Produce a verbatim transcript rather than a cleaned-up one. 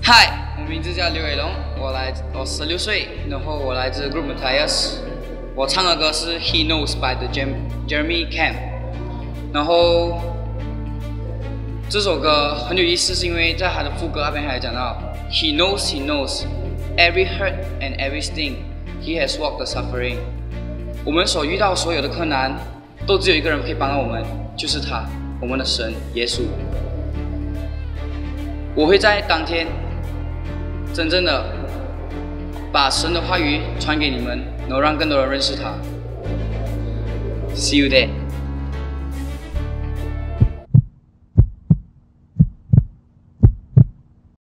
嗨，我名字叫刘伟龙，我来我十六岁，然后我来自 Group Matthias， 我唱的歌是 He Knows by the Jeremy Camp， 然后这首歌很有意思，是因为在他的副歌那边还讲到 He knows, He knows every hurt and every sting, He has walked the suffering。我们所遇到所有的困难，都只有一个人可以帮到我们，就是他，我们的神耶稣。我会在当天真正的把神的话语传给你们，然后让更多人认识他。See you there.